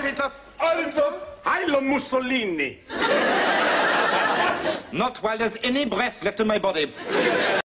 Heil Hitler! Heil Hitler! Heil Mussolini! Not while there's any breath left in my body.